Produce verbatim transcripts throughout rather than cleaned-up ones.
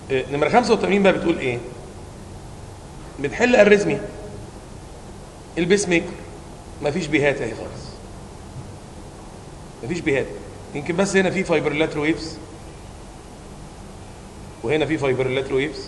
نمرة خمسة وثمانين بقى بتقول ايه؟ بنحل اريزميا البيس ميكر مفيش بيهات اهي خالص، مفيش بيهات، يمكن بس هنا في فايبرلاترو ويفز وهنا في فايبرلاترو ويفز،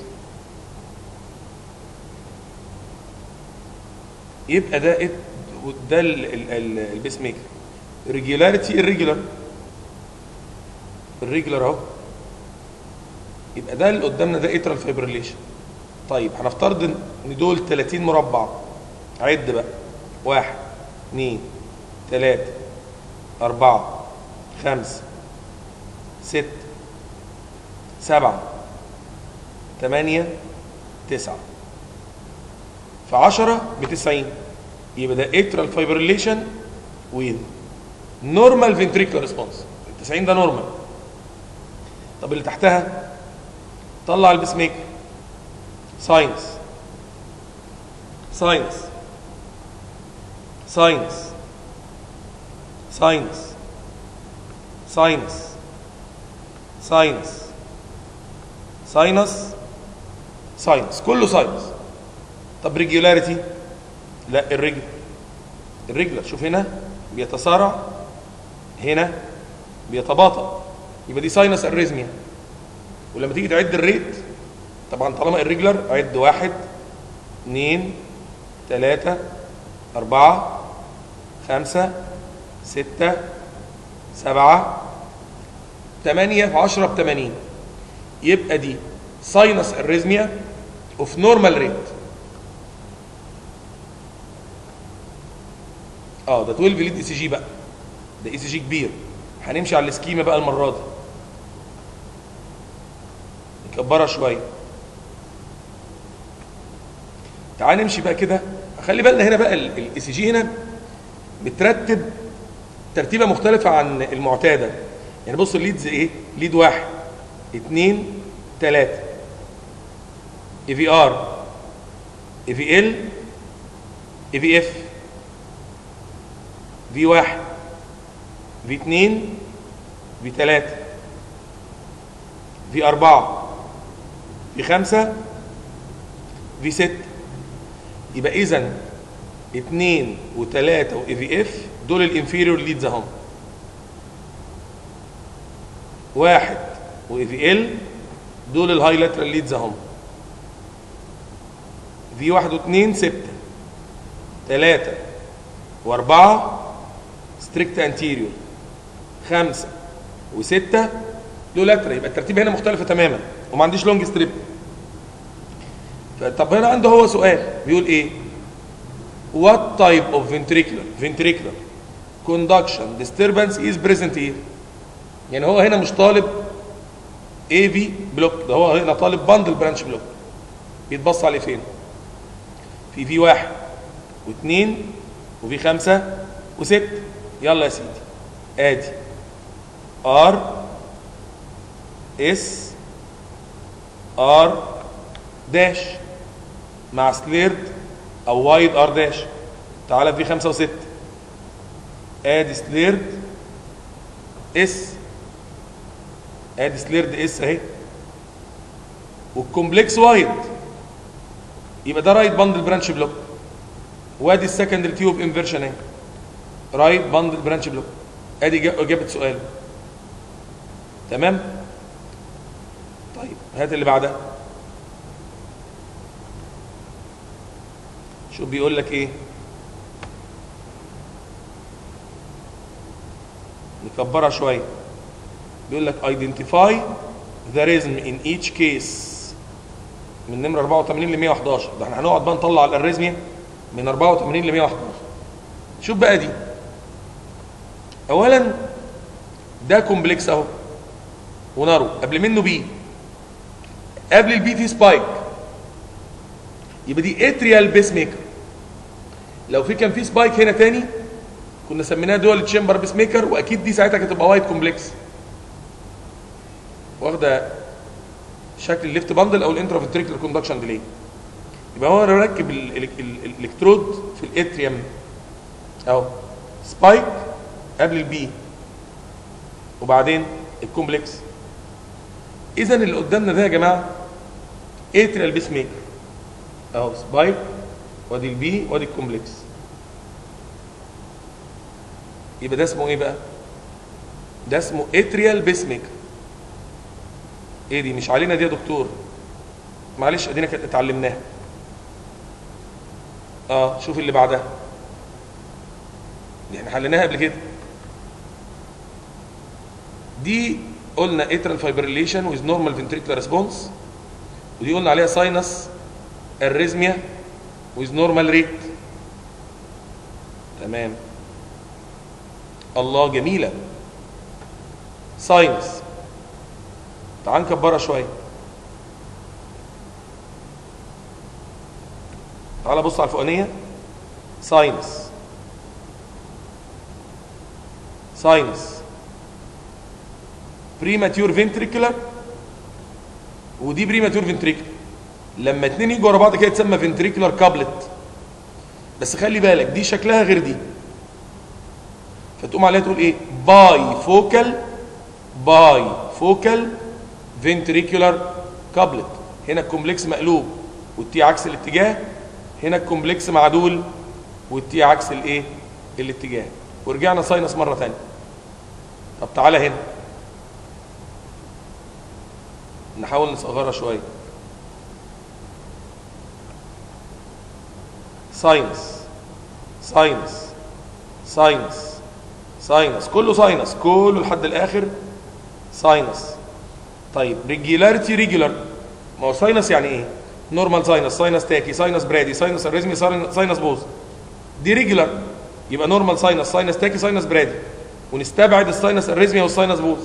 يبقى ده إيه؟ ده البيس ميكر. ريجولاريتي الريجولار الريجولار اهو، يبقى ده اللي قدامنا ده اترال فايبريليشن. طيب هنفترض ان دول ثلاثين مربع، عد بقى واحد اثنين ثلاثة أربعة خمسة ستة سبعة ثمانية تسعة، في عشرة بتسعين، يبقى ده اترال فايبريليشن ويز نورمال فنتريكولار ريسبونس. تسعين ده نورمال. طب اللي تحتها طلع البيس ميكر ساينس ساينس ساينس ساينس ساينس ساينس ساينس ساينس، كله ساينس. طب ريجولاريتي؟ لا الرجل الرجل شوف هنا بيتسارع هنا بيتباطأ، يبقى دي ساينس اريزميا. ولما تيجي تعد الريت طبعا طالما الريجلر عد واحد اثنين ثلاثة أربعة خمسة ستة سبعة ثمانية، في عشرة بثمانين، يبقى دي ساينس اريزميا اوف نورمال ريت. اه ده اثنا عشر ليد اي سي جي بقى، ده اي سي جي كبير. هنمشي على السكيما بقى المره دي، نكبرها شويه. تعال نمشي بقى كده، خلي بالنا هنا بقى الاي سي جي هنا بترتب ترتيبه مختلفه عن المعتاده. يعني بص الليدز ايه؟ ليد واحد اثنين ثلاثة، اي في ار اي في ال اي في اف، في واحد في اثنين في ثلاثة في أربعة في خمسة في ستة. يبقى إذا اثنين وثلاثة وإي في إف دول الانفيريور ليدز أهم، واحد وإي في إل دول الهاي لاترال ليدز أهم، في واحد واثنين ستة، ثلاثة وأربعة ستريكت انتيريور، خمسة وستة له لاترال. يبقى الترتيب هنا مختلفة تماما وما عنديش لونج ستريب. طب هنا عنده هو سؤال بيقول ايه؟ What type of ventricular ventricular conduction disturbance is present here؟ يعني هو هنا مش طالب اي في بلوك، ده هو هنا طالب باندل برانش بلوك. بيتبص عليه فين؟ في في واحد واثنين وفي خمسة وستة. يلا يا سيدي ادي ار اس ار داش مع سليرد او وايد ار داش. تعالى في خمسة وستة ادي سليرد اس، ادي سليرد اس اهي، والكومبلكس وايد، يبقى ده رايت باندل برانش بلوك. وادي السكندري تيوب انفيرشن اهي، رايت باندل برانش بلوك. ادي اجابه سؤال. تمام؟ طيب هات اللي بعدها. شوف بيقول لك ايه؟ نكبرها شويه. بيقول لك identify the rhythm in each case من نمره أربعة وثمانين ل مية وحداشر. ده احنا هنقعد بقى نطلع الاريزميا من أربعة وثمانين ل مية وحداشر. شوف بقى دي. اولا ده كومبلكس اهو ونارو، قبل منه بي، قبل البي في سبايك، يبقى دي اتريال بيس ميكر. لو في كان في سبايك هنا تاني كنا سميناها دول تشامبر بيس ميكر، واكيد دي ساعتها كانت تبقى وايد كومبلكس واخده شكل الليفت باندل او الانترافنتريكولار كوندكشن ديلي. يبقى هو ركب الالكترود في الاتريوم اهو، سبايك قبل البي وبعدين الكومبلكس. اذا اللي قدامنا ده يا جماعه اتريال بيس ميكر اهو، سبايك وادي البي وادي الكومبلكس. يبقى ده اسمه ايه بقى؟ ده اسمه اتريال بيس ميكر. ايه دي مش علينا دي يا دكتور؟ معلش ادينا كانت اتعلمناها. اه شوف اللي بعدها دي احنا حليناها قبل كده. دي قلنا اترال فايبريليشن ويز نورمال فنتريكولار ريسبونس، ودي قلنا عليها ساينس اريزميا ويز نورمال ريت. تمام. الله جميله. ساينس تعال نكبرها شويه. تعال بص على الفوقانيه. ساينس ساينس بريماتيور فنتريكولار، ودي بريماتيور فنتريكولار. لما اتنين يجوا ورا بعض كده تسمى فنتريكولار كابلت. بس خلي بالك دي شكلها غير دي، فتقوم عليها تقول ايه؟ باي فوكال باي فوكال فنتريكولار كابلت. هنا الكومبلكس مقلوب والتي عكس الاتجاه، هنا الكومبلكس معدول والتي عكس الايه؟ الاتجاه. ورجعنا ساينس مره ثانيه. طب تعالى هنا نحاول نصغرها شويه. ساينس ساينس ساينس ساينس كله ساينس كله لحد الاخر ساينس. طيب ريجولاريتي ريجولار، ما هو ساينس يعني ايه؟ نورمال ساينس، ساينس تاكي، ساينس برادي، ساينس اريزمي، ساينس بوز. دي ريجولار يبقى نورمال ساينس، ساينس تاكي، ساينس برادي، ونستبعد الساينس اريزمي والساينس بوز.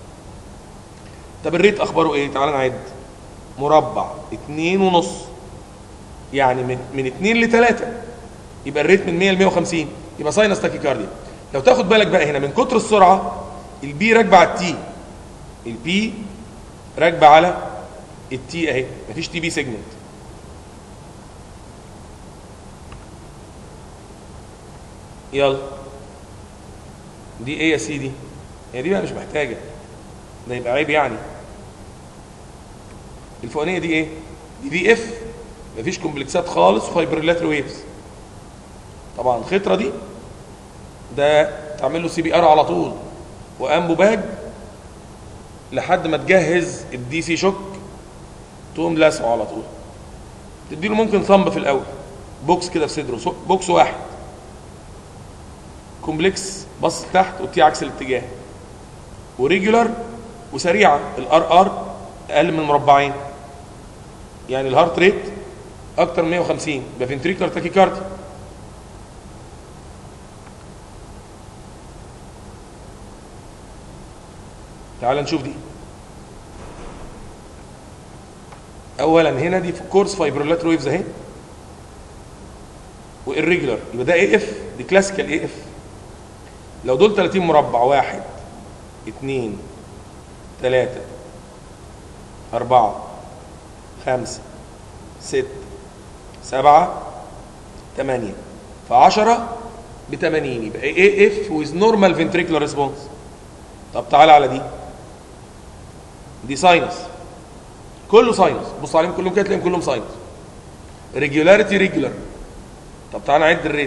طب الريت اخباره ايه؟ تعال نعد. مربع اتنين ونص، يعني من من اتنين لتلاتة، يبقى الريت من مية ل مية وخمسين، يبقى ساينس تاكيكارديا. لو تاخد بالك بقى هنا من كتر السرعه البي راكبه على التي، البي راكبه على التي اهي، مفيش تي بي سيجمنت. يلا دي ايه يا سيدي؟ هي دي بقى مش محتاجه، ده يبقى عيب يعني. الفوقانيه دي ايه؟ دي في اف، مفيش كومبلكسات خالص وفايبريلاتري ويفز. طبعا الخطره دي ده تعمل له سي بي ار على طول وامبو باج لحد ما تجهز الدي سي شوك، تقوم لاسعه على طول. تديله ممكن ثمب في الاول، بوكس كده في صدره، بوكس واحد كومبلكس بص تحت والتي عكس الاتجاه، وريجولار وسريعه. الار ار اقل من مربعين، يعني الهارت ريت اكتر من مية وخمسين، يبقى فنتريكولار تاكيكاردي. تعال نشوف دي. اولا هنا دي في كورس فايبرولاتر ويفز اهي، والريجولار يبقى ده اي اف، دي كلاسيكال اي اف. لو دول تلاتين مربع، واحد اتنين تلاتة أربعة خمسة ستة سبعة تمانية، فعشرة بتمانين، يبقى اي اف ويز نورمال فنتريكولار ريسبونس. طب تعالى على دي، دي ساينس، كله ساينس، بص عليهم كلهم كده تلاقيهم كلهم ساينس. ريجولاريتي ريجولار. طب تعالى نعد الريت.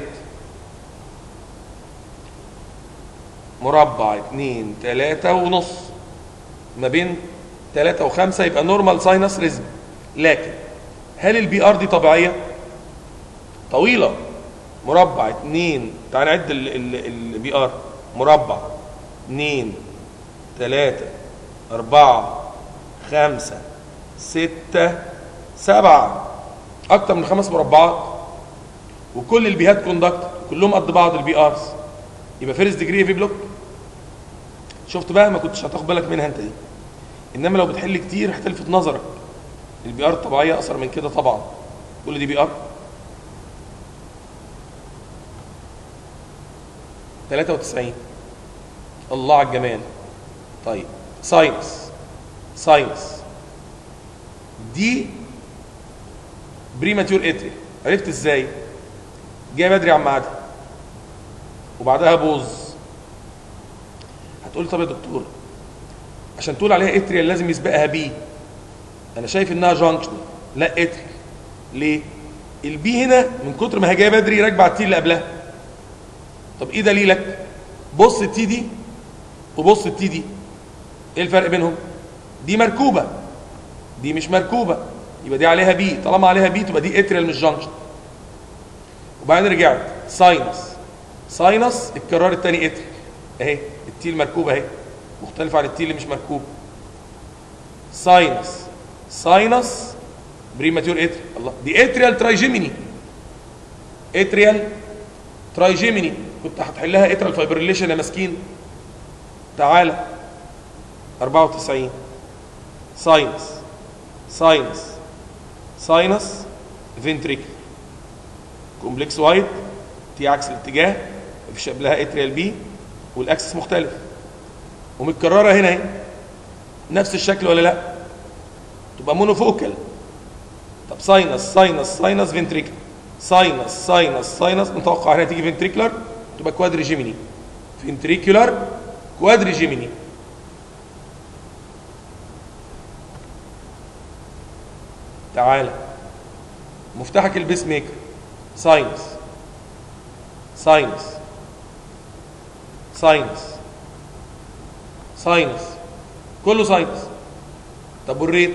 مربع اتنين تلاتة ونص، ما بين تلاتة وخمسة يبقى نورمال ساينس ريزم. لكن هل البي ار دي طبيعية؟ طويلة. مربع اتنين، تعالى نعد البي ار. مربع اتنين تلاتة أربعة خمسة ستة سبعة، أكتر من خمس مربعات، وكل البيهات كوندكت كلهم قد بعض البي ارز، يبقى فيرست ديجري في بلوك. شفت بقى؟ ما كنتش هتاخد بالك منها انت دي، انما لو بتحل كتير هتلفت نظرك. البي ار الطبيعيه اقصر من كده طبعا. كل دي بي ار تلاتة وتسعين. الله على الجمال. طيب ساينس ساينس دي بريماتيور اتري، عرفت ازاي؟ جاي بدري عن ميعادها وبعدها بوز. هتقول طب يا دكتور عشان تقول عليها اتريال لازم يسبقها بي، انا شايف انها جانكشن. لا اتريال. ليه؟ البي هنا من كتر ما هي جايه بدري راكبه على التي اللي قبلها. طب ايه دليلك؟ بص التي دي وبص التي دي، ايه الفرق بينهم؟ دي مركوبه دي مش مركوبه، يبقى دي عليها بي، طالما عليها بي تبقى دي اتريال مش جانكشن. وبعدين رجعت ساينس ساينس اتكررت تاني اتريال اهي، التي المركوبه اهي مختلفه عن التي اللي مش مركوبه. ساينس ساينس بريماتيور اتريال، الله دي اتريال ترايجيميني، اتريال ترايجيميني، كنت هتحلها اتريال فايبريليشن يا مسكين. تعالى أربعة وتسعين ساينس ساينس ساينس فنتريكل كومبلكس وايد، تي عكس الاتجاه، مفيش قبلها اتريال بي والاكسس مختلف ومتكرره هنا اهي نفس الشكل ولا لا؟ تبقى مونوفوكال. طب ساينس ساينس ساينس فنتريكل، ساينس ساينس ساينس متوقع هنا تيجي فنتريكولار تبقى كوادريجيميني، فنتريكولار كوادريجيميني. تعالى مفتاحك البيس ميكر، ساينس ساينس ساينس ساينس كله ساينس. طب والريت؟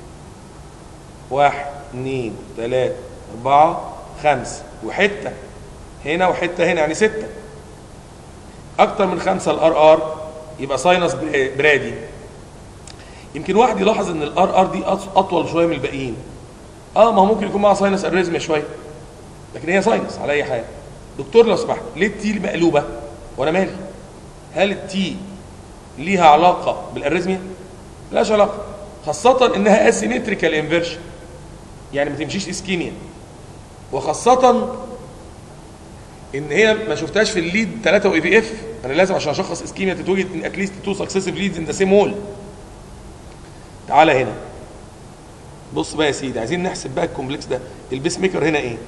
واحد اثنين ثلاثة أربعة خمسة وحتة هنا وحتة هنا يعني ستة. أكتر من خمسة الار ار يبقى ساينس برادي. يمكن واحد يلاحظ إن الار ار دي أطول شوية من الباقيين. اه ما هو ممكن يكون معاها ساينس اريزميا شوية، لكن هي ساينس على أي حال. دكتور لو سمحت ليه التي مقلوبة؟ وأنا مالي؟ هل التي ليها علاقة بالاريزميا؟ ملهاش علاقة، خاصة إنها اسيمتريكال انفيرشن يعني ما تمشيش اسكيميا، وخاصة إن هي ما شفتهاش في الليد ثلاثة واي في اف. أنا لازم عشان أشخص اسكيميا تتوجد إن اتليست تو سكسيسيف ليدز إن ذا سيم هول. تعالى هنا بص بقى يا سيدي، عايزين نحسب بقى الكومبلكس ده. البيس ميكر هنا إيه؟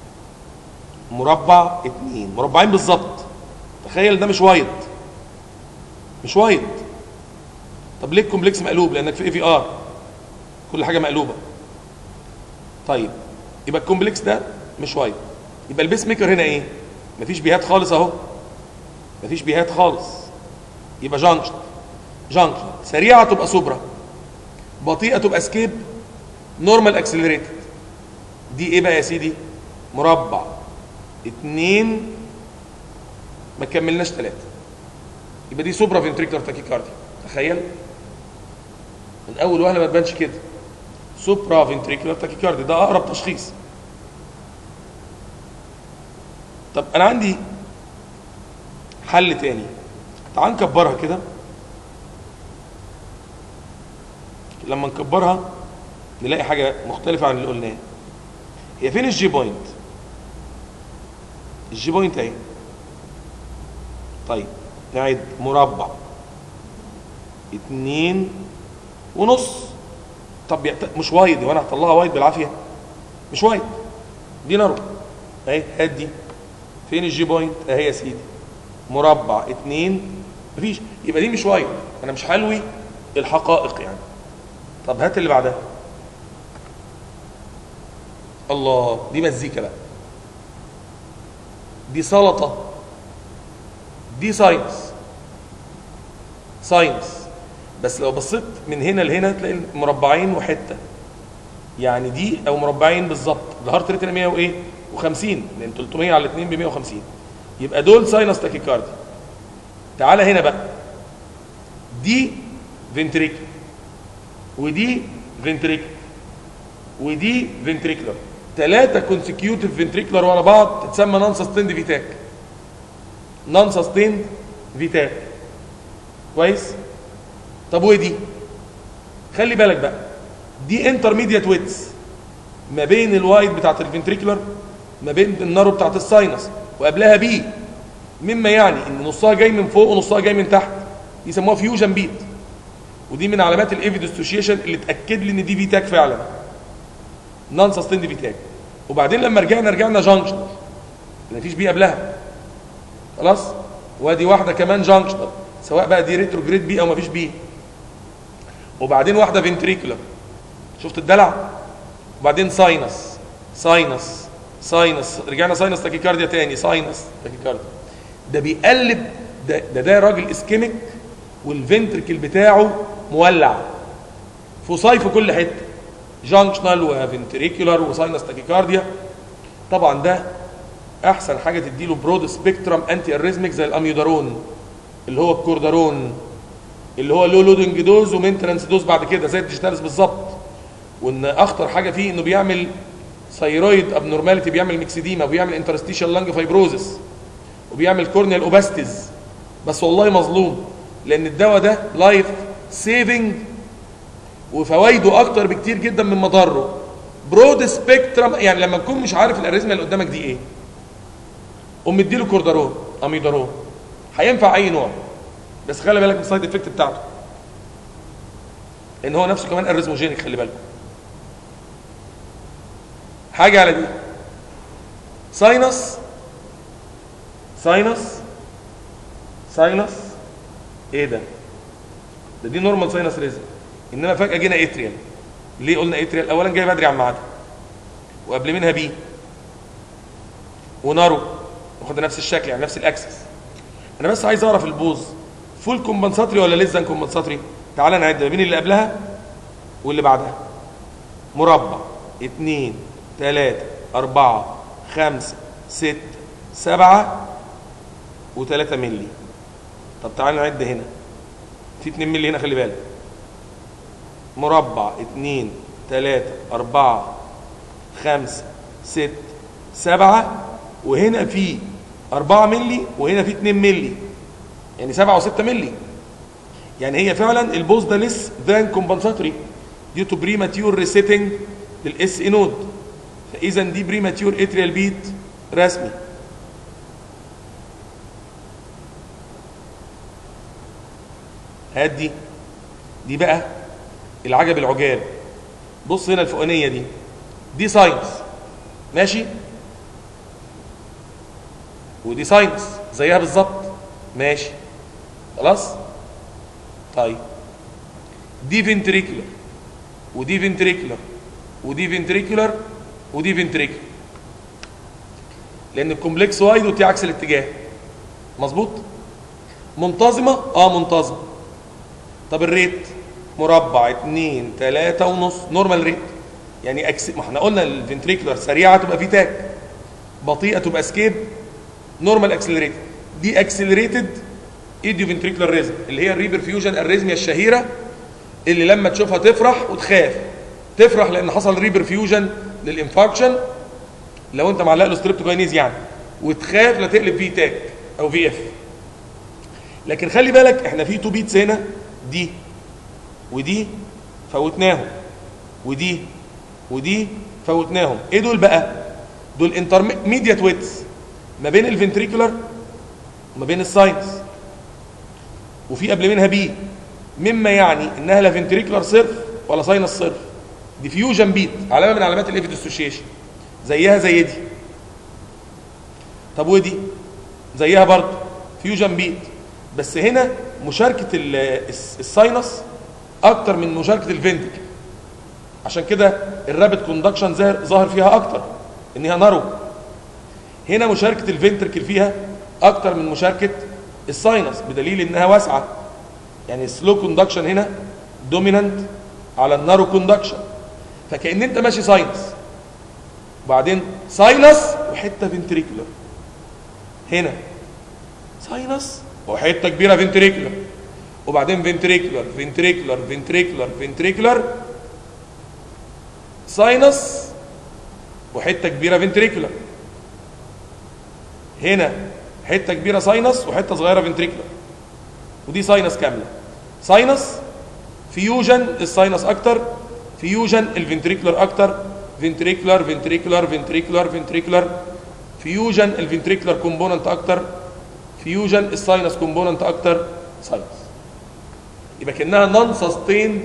مربع اتنين، مربعين بالظبط. تخيل ده مش وايد مش وايد. طب ليه الكومبلكس مقلوب؟ لأنك في اي في ار كل حاجة مقلوبة. طيب يبقى الكومبلكس ده مش وايد، يبقى البيس ميكر هنا ايه؟ مفيش بيهات خالص اهو، مفيش بيهات خالص، يبقى جانكشن. جانكشن سريعه تبقى سوبرا، بطيئه تبقى سكيب، نورمال اكسلريتد. دي ايه بقى يا سيدي؟ مربع اتنين ما كملناش ثلاثه، يبقى دي سوبرا فنتريكولار تاكيكارديا. تخيل من اول وهله ما تبانش كده، سوبرا فنتريكولار تاكيكارديا ده اقرب تشخيص. طب انا عندي حل تاني، تعال نكبرها كده. لما نكبرها نلاقي حاجه مختلفه عن اللي قلناه. هي فين الجي بوينت؟ الجي بوينت اهي. طيب نعد مربع اتنين ونص. طب مش وايد وانا هطلعها وايد بالعافيه؟ مش وايد، دي نارو اهي. هات دي، فين الجي بوينت؟ اهي يا سيدي، مربع اتنين مفيش، يبقى دي مش وايد. انا مش حلوي الحقائق يعني. طب هات اللي بعدها. الله، دي مزيكا بقى، دي سلطه، دي ساينس ساينس. بس لو بصيت من هنا لهنا تلاقي مربعين وحته، يعني دي او مربعين بالظبط. الهارت ريت مية وايه وخمسين، لان تلتمية على اتنين ب مية وخمسين، يبقى دول ساينس تاكيكاردي. تعالى هنا بقى، دي فنتريكل ودي فنتريكل ودي فنتريكلر، ثلاثه كونسيكيوتيف فنتريكلر ورا بعض تتسمى نون سستيند فيتاك. نون سستيند فيتاك كويس. طب ودي خلي بالك بقى، دي انترميديات ويتس ما بين الوايد بتاعت الفنتريكولر ما بين النارو بتاعت الساينس، وقبلها بي، مما يعني ان نصها جاي من فوق ونصها جاي من تحت، يسموها فيوجن بيت. ودي من علامات الايفي ديسوشيشن اللي تاكد لي ان دي فيتاك فعلا، نون سستيند فيتاك. وبعدين لما رجعنا رجعنا جانكشنال، مفيش بي قبلها خلاص. وادي واحده كمان جانكشنال، سواء بقى دي ريتروجريد بي او مفيش بي. وبعدين واحده فنتريكولر، شفت الدلع؟ وبعدين ساينس ساينس ساينس، رجعنا ساينس تاكيكارديا تاني، ساينس تاكيكارديا. ده بيقلب، ده ده, ده راجل اسكيميك والفنتركل بتاعه مولع، فصاي في كل حته، جانكشنال وفنتريكولار وساينس تاكيكارديا. طبعا ده احسن حاجه تديله برود سبيكترم انتي اريزميك زي الاميودارون اللي هو الكوردارون اللي هو لو لودنج دوز ومينتنس دوز بعد كده زي الديجيتالس بالظبط. وان اخطر حاجه فيه انه بيعمل ثايرويد ابنورماليتي، بيعمل ميكسيديما، وبيعمل انترستيشال لانج فايبروزس، وبيعمل كورنيال اوباستيز. بس والله مظلوم، لان الدواء ده لايف سيفنج وفوائده اكتر بكتير جدا من مضاره. برود سبيكترم، يعني لما تكون مش عارف الاريزميا اللي قدامك دي ايه، قوم مديله كوردارون اميدارون، هينفع اي نوع، بس خلي بالك من السايد افكت بتاعته، ان هو نفسه كمان اريزموجينيك. خلي بالكم حاجه على دي، ساينس ساينس ساينس ايه ده؟ ده دي نورمال ساينس ريزم، انما فجاه جينا اتريال. ليه قلنا اتريال؟ اولا جاي بدري عن ميعادها، وقبل منها بي ونارو واخد نفس الشكل، يعني نفس الاكسس. انا بس عايز اعرف البوز فول كومبنساتري ولا ليس ذان كومبنساتري. تعالى نعد ما بين اللي قبلها واللي بعدها. مربع اتنين تلاته اربعه خمسه سته سبعه وتلاته ملي. طب تعالى نعد هنا، في اتنين ملي هنا، خلي بالك. مربع اتنين تلاته اربعه خمسه سته سبعه، وهنا في اربعه ملي، وهنا في اتنين ملي، يعني سبعه وسته ملي. يعني هي فعلا البوز ده ليس ذان كومبنساتوري ديو تو بريماتيور ريسيتنج للاس اي نود، فاذا دي بريماتيور اتريال بيت رسمي. هات دي دي بقى العجب العجاب. بص هنا الفوقانيه دي دي ساينس ماشي، ودي ساينس زيها بالظبط ماشي خلاص. طيب دي فنتريكولر ودي فنتريكولر ودي فنتريكولر ودي فنتريكولر، لان الكومبلكس وايد وتي عكس الاتجاه. مظبوط؟ منتظمه؟ اه منتظمه. طب الريت مربع اتنين تلاته ونص نورمال ريت، يعني أكس... ما احنا قلنا الفنتريكولر سريعه تبقى في تاك، بطيئه تبقى سكيب، نورمال اكسلريتد. دي اكسلريتد ايديو فنتريكولار ريزم اللي هي الريبرفيوجن الريزميا الشهيره، اللي لما تشوفها تفرح وتخاف. تفرح لان حصل ريبرفيوجن للانفاركشن لو انت معلق له ستريبتوكاينيز يعني، وتخاف لا تقلب في تاك او في اف. لكن خلي بالك احنا في تو بيتس هنا، دي ودي فوتناهم، ودي ودي فوتناهم. ايه دول بقى؟ دول انترميديات ويتس ما بين الفنتريكولار وما بين الساينس، وفي قبل منها بي، مما يعني انها لا فنتريكولار صرف ولا ساينس صرف. ديفيوجن بيت، علامه من علامات الايفيد اسوشيشن، زيها زي دي. طب ودي زيها برضه فيوجن بيت، بس هنا مشاركه الساينس اكتر من مشاركه الفنتريكل، عشان كده الرابid كوندكشن ظاهر فيها اكتر انها نارو. هنا مشاركه الفنتريكل فيها اكتر من مشاركه الساينس، بدليل انها واسعه. يعني السلو كوندكشن هنا دومينانت على النارو كوندكشن، فكأن انت ماشي ساينس وبعدين ساينس وحته فنتريكولر، هنا ساينس وحته كبيره فنتريكولر، وبعدين فنتريكولر فنتريكولر فنتريكولر فنتريكولر ساينس وحته كبيره فنتريكولر، هنا حته كبيره ساينس وحته صغيره فنتريكولر، ودي ساينس كامله. ساينس فيوجن الساينس اكتر، فيوجن الفنتريكولر اكتر، فنتريكولر فنتريكولر فنتريكولر فنتريكولر، فيوجن الفنتريكولر كومبوننت اكتر، فيوجن الساينس كومبوننت اكتر، ساينس. يبقى كانها نون سستيند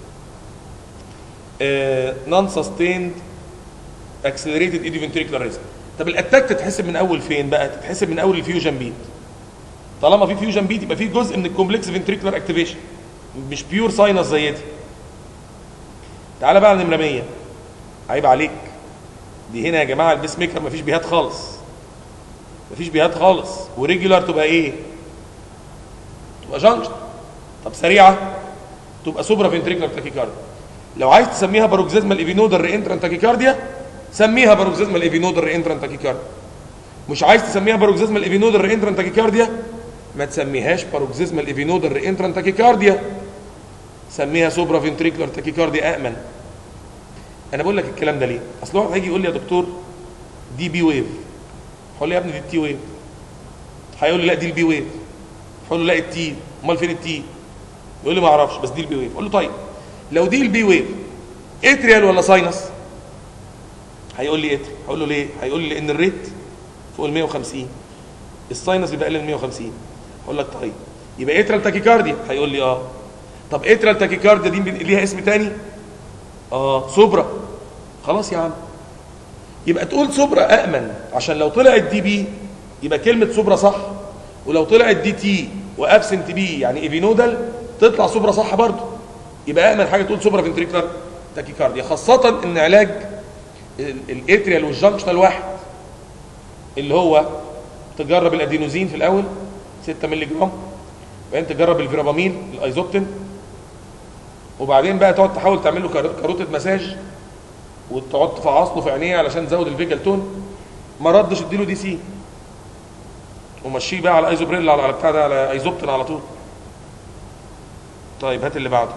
نون سستيند اكسلريتد ايدي فنتريكولار ريزم. طب الاتاك تتحسب من اول فين بقى؟ تتحسب من اول الفيوجن بيت. طالما في فيوجن بيت يبقى في جزء من الكومبلكس فنتريكولار اكتيفيشن، مش بيور ساينس زي دي. تعالى بقى على نمره مية. عيب عليك. دي هنا يا جماعه البيس ميكر مفيش بيهات خالص، مفيش بيهات خالص. وريجولار تبقى ايه؟ تبقى جانكشن. طب سريعه تبقى سوبرا فنتريكولار تاكيكارديا. لو عايز تسميها باروكسيزمال ايفينودال رينترانت تاكيكارديا سميها باروكسيزمال ايفينودال رينترانت تاكيكارديا. مش عايز تسميها باروكسيزمال ايفينودال رينترانت تاكيكارديا ما تسميهاش باروكسيزمال ايفينودال رينترانت تاكيكارديا، سميها سوبرا فنتريكولار تاكيكارديا امن. انا بقول لك الكلام ده ليه؟ اصل واحد هيجي يقول لي يا دكتور دي بي ويف، هقول له يا ابني دي التي ويف. هيقول لي لا دي البي ويف. هقول له لا التي، امال فين التي؟ يقول لي ما اعرفش بس دي البي ويف. اقول له طيب لو دي البي ويف اتريال ولا ساينس؟ هيقول لي اتريال. هقول له ليه؟ هيقول لي لان الريت فوق ال مية وخمسين، الساينس بيبقى اقل من مية وخمسين. اقول لك طيب يبقى اتريال تاكيكارديا. هيقول لي اه. طب اتريال تاكيكارديا دي ليها اسم تاني؟ اه سوبرا. خلاص يا عم يبقى تقول سوبرا امن، عشان لو طلعت دي بي يبقى كلمه سوبرا صح، ولو طلعت دي تي وابسنت بي يعني ايفينودال تطلع سوبرا صح برضه. يبقى امن حاجه تقول سوبرا فنتريكولار تاكيكارديا، خاصه ان علاج الاتريال والجنكشنال واحد، اللي هو تجرب الادينوزين في الاول ستة مللي جرام، وبعدين تجرب الفيرابامين الايزوبتين، وبعدين بقى تقعد تحاول تعمل له كاروتيد مساج وتقعد تفعص له في عينيه علشان تزود الفيجل تون. ما ردش اديله دي سي ومشيه بقى على ايزوبريل على بتاع ده على ايزوبتين على طول. طيب هات اللي بعده.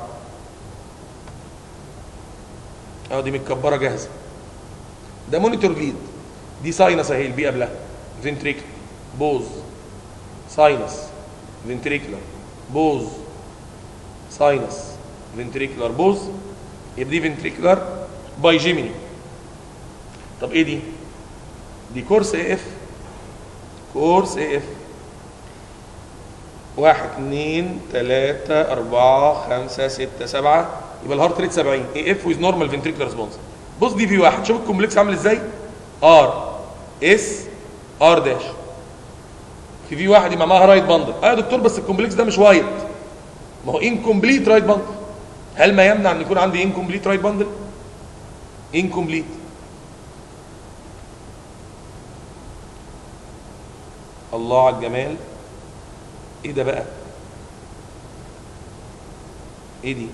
اه دي متكبره جاهزه. ده مونيتور ليد، دي ساينس اهي البي قبلها فنتريكل بوز ساينس فنتريكولار بوز ساينس فنتريكولار بوز، يبقى دي فنتريكولار باي جيميني. طب ايه دي؟ دي كورس اي اف، كورس اي اف واحد اتنين تلاتة أربعة خمسة ستة سبعة، يبقى الهارت ريت سبعين. اي اف ويز نورمال فنتريكولار ريسبونس. بص دي في واحد، شوف الكومبلكس عامل ازاي؟ ار اس ار داش. في في واحد يبقى معاها رايت باندل. اه يا دكتور بس الكومبلكس ده مش وايت، ما هو انكمبليت رايت باندل. هل ما يمنع ان يكون عندي انكمبليت رايت باندل؟ انكمبليت. الله على الجمال. ايه ده بقى؟ ايه دي؟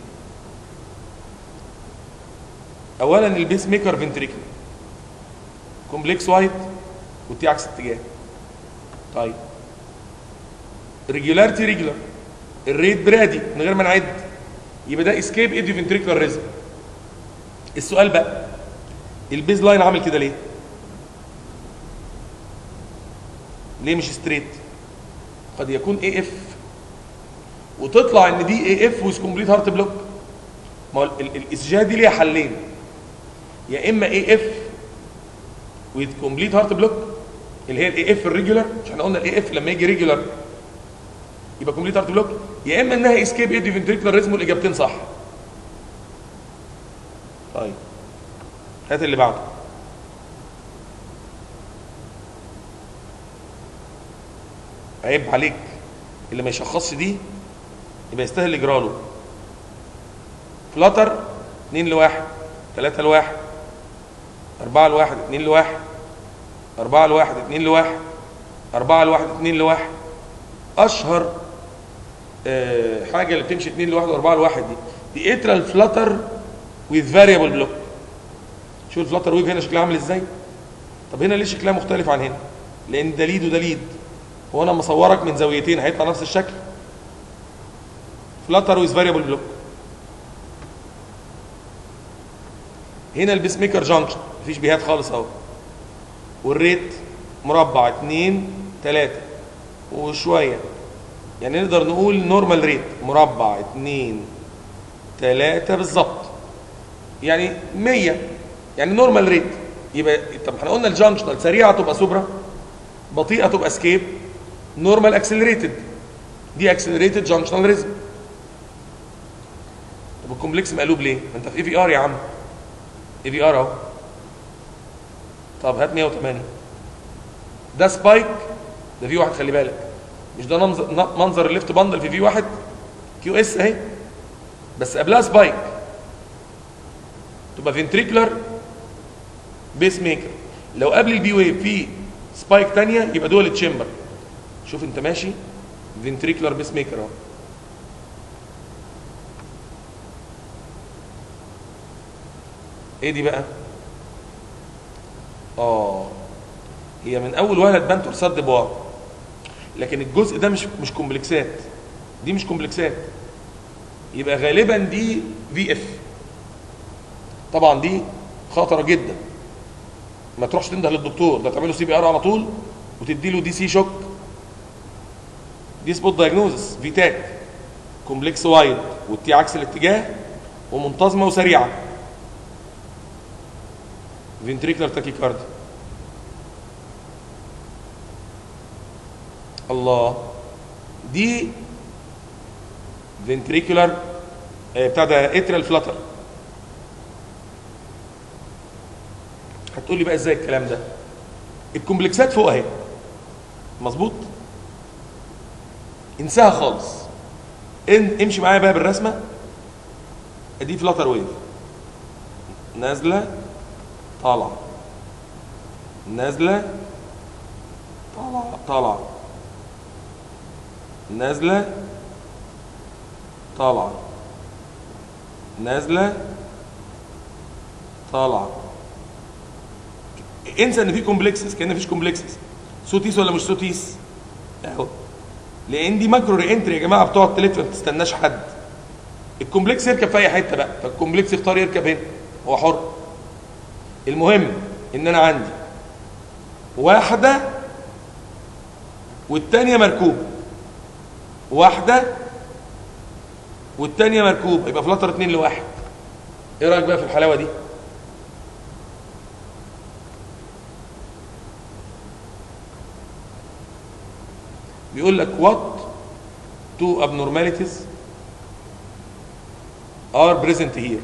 اولا البيس ميكر فنتريكل كومبلكس وايت والتي عكس اتجاه. طيب ريجولاريتي ريجولار، الريت برادي من غير ما نعد، يبقى ده اسكيب ايدي فنتريكولار ريزم. السؤال بقى البيز لاين عامل كده ليه؟ ليه مش ستريت؟ قد يكون اي اف وتطلع ان دي اي اف ويز كومبليت هارت بلوك. ما هو الاسجاه دي ليها حلين، يا اما اي اف ويز كومبليت هارت بلوك اللي هي الاي اف الريجولار، مش احنا قلنا الاي اف لما يجي ريجولار يبقى كومبليت هارت بلوك، يا اما انها اسكيب ايدي فنتريكولار ريزم، والاجابتين صح. طيب هات اللي بعده. عيب عليك اللي ما يشخصش دي يبقى يستاهل يجراله. فلاتر اتنين لواحد تلاتة لواحد أربعة لواحد اتنين لواحد أربعة لواحد اتنين لواحد أربعة لواحد اتنين لواحد. أشهر آه حاجة اللي بتمشي اتنين لواحد وأربعة لواحد دي دي اترال فلاتر with variable block. شوف الفلاتر ويف هنا شكلها عامل ازاي؟ طب هنا ليه شكلها مختلف عن هنا؟ لأن ده ليد وده ليد. هو أنا مصورك من زاويتين هيطلع نفس الشكل؟ فلاتر with variable block. هنا البيس ميكر جانكشن مفيش بيهات خالص اهو، والريت مربع اتنين تلاتة وشوية، يعني نقدر نقول نورمال ريت مربع اتنين تلاتة بالظبط، يعني مية، يعني نورمال ريت. يبقى طب احنا قلنا الجانكشنال سريعة تبقى سوبرا، بطيئة تبقى سكيب، نورمال اكسلريتد دي اكسلريتد جانكشنال ريزم. طب الكومبلكس مقلوب ليه؟ ما انت في اي في ار يا عم، اي في ار اهو. طب هات مية وتمانية، ده سبايك، ده في واحد خلي بالك، مش ده منظر منظر الليفت باندل في في واحد كيو اس اهي، بس قبلها سبايك تبقى فنتريكولار بيس ميكر. لو قبل البي ويف في سبايك ثانيه يبقى دول تشامبر. شوف انت ماشي فنتريكولار بيس ميكر اهو. ايه دي بقى؟ اه هي من اول وهله تبان ترسات دبوار، لكن الجزء ده مش مش كومبلكسات، دي مش كومبلكسات، يبقى غالبا دي في اف. طبعا دي خطره جدا، ما تروحش تنده للدكتور، ده تعمله سي بي ار على طول وتدي له دي سي شوك. دي سبوت دايجنوزس في تاك كومبلكس وايد والتي عكس الاتجاه ومنتظمه وسريعه، فنتريكولار تاكيكاردي. الله، دي فنتريكولار بتاع ده اتريال فلاتر. هتقول لي بقى ازاي الكلام ده؟ الكومبلكسات فوق اهي مظبوط، انساها خالص. ان امشي معايا بقى بالرسمه. دي فلاتر ويف نازله طالعه نازله طالعه طالعه نازله طالعه نازله طالعه. انسى ان في كومبلكسز، كان مفيش كومبلكسز. سوتيس ولا مش سوتيس؟ اهو، لان دي ماكرو ري انتري يا جماعه، بتقعد تلف ما بتستناش حد. الكومبلكس يركب في اي حته بقى، فالكومبلكس يختار يركب هنا، هو حر. المهم ان انا عندي واحده والثانيه مركوبه، واحده والثانيه مركوبه، يبقى فلاتر اتنين لواحد. ايه رايك بقى في الحلاوه دي؟ بيقول لك what two abnormalities are present here.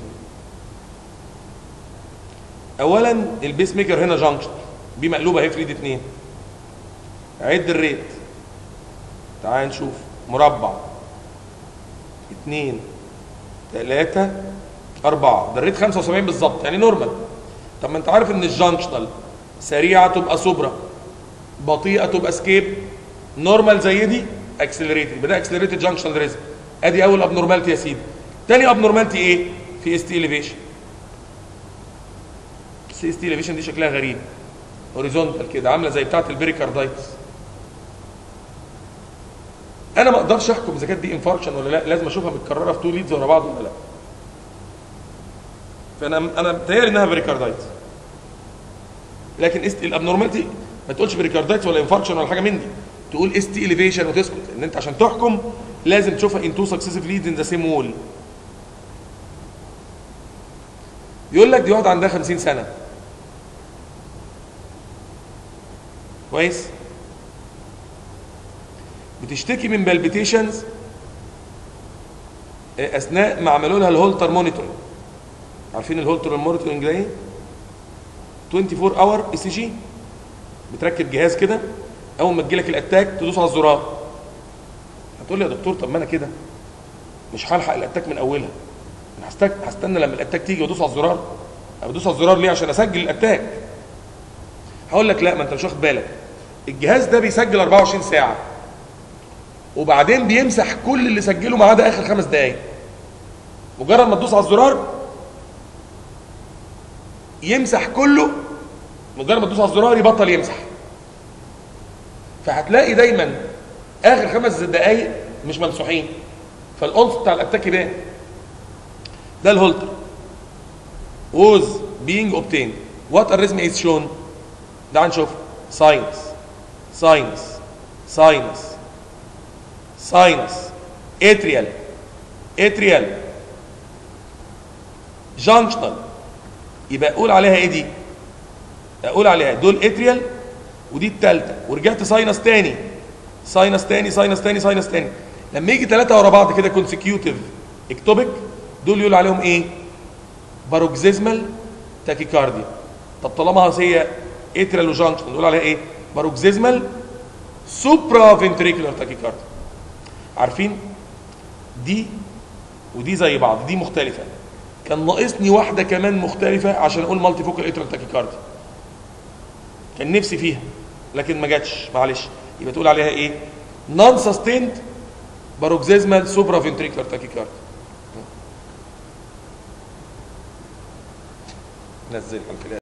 اولا البيس ميكر هنا جانكشن، بي مقلوبه اهي في ريد اتنين. عد الريت، تعال نشوف. مربع اتنين تلاتة أربعة، ده الريت خمسة وسبعين بالظبط، يعني نورمال. طب ما انت عارف ان الجانكشنال سريعه تبقى سوبرا، بطيئه تبقى سكيب، نورمال زي دي اكسلريتد، يبقى ده اكسلريتد جانكشنال ريزم. ادي اول ابنورمالتي يا سيدي. تاني ابنورمالتي ايه؟ في اس تي اليفيشن. السي اس تي اليفيشن دي شكلها غريب، هوريزونتال كده، عامله زي بتاعه البريكاردايتس. انا ما اقدرش احكم اذا كانت دي انفاركشن ولا لا، لازم اشوفها متكرره في تو ليدز ورا بعض ولا لا. فانا انا متهيألي انها بريكاردايتس، لكن الابنورمالتي ما تقولش بريكاردايتس ولا انفاركشن ولا حاجه من دي، تقول اس تي اليفيشن وتسكت، لان انت عشان تحكم لازم تشوفها ان تو سكسيسيف ليدز ان ذا سيم وول. يقول لك دي واحده عندها خمسين سنه، كويس، بتشتكي من بالبيتيشنز اثناء ما عملوا لها الهولتر مونيتورنج. عارفين الهولتر مونيتورنج ده ايه؟ اربعة وعشرين اور اي سي جي. بتركب جهاز كده، اول ما تجيلك الاتاك تدوس على الزرار. هتقول لي يا دكتور طب ما انا كده مش هلحق الاتاك من اولها، انا هستنى لما الاتاك تيجي وادوس على الزرار. انا بدوس على الزرار ليه؟ عشان اسجل الاتاك. هقول لك لا، ما انت مش واخد بالك. الجهاز ده بيسجل اربعة وعشرين ساعه، وبعدين بيمسح كل اللي سجله ما عدا اخر خمس دقائق. مجرد ما تدوس على الزرار يمسح كله، مجرد ما تدوس على الزرار يبطل يمسح. فهتلاقي دايما اخر خمس دقائق مش ممسوحين، فالأنس بتاع الاتاك يبان. ده الهولتر was being obtained. What arrhythmia is shown؟ ده هنشوف sinus sinus sinus sinus atrial atrial junctional. يبقى اقول عليها ايه دي؟ اقول عليها دول اتريال ودي الثالثه، ورجعت ساينس تاني ساينس تاني ساينس تاني ساينس تاني. لما يجي ثلاثه ورا بعض كده كونسيكيوتيف اكتوبيك، دول يقول عليهم ايه؟ باروكسيزمال تاكيكارديا. طب طالما هي اتريال وجانكشن نقول عليها ايه؟ باروكسيزمال سوبرا فنتريكولار تاكيكارديا. عارفين دي ودي زي بعض، دي مختلفه، كان ناقصني واحده كمان مختلفه عشان اقول مالتي فوكال اتريال تاكيكارديا. كان نفسي فيها لكن ما جاتش، معلش، يبقى تقول عليها ايه؟ نون سستيند باروكسيزمال سوبرا فنتريكولار تاكيكارد. نزل الكلام.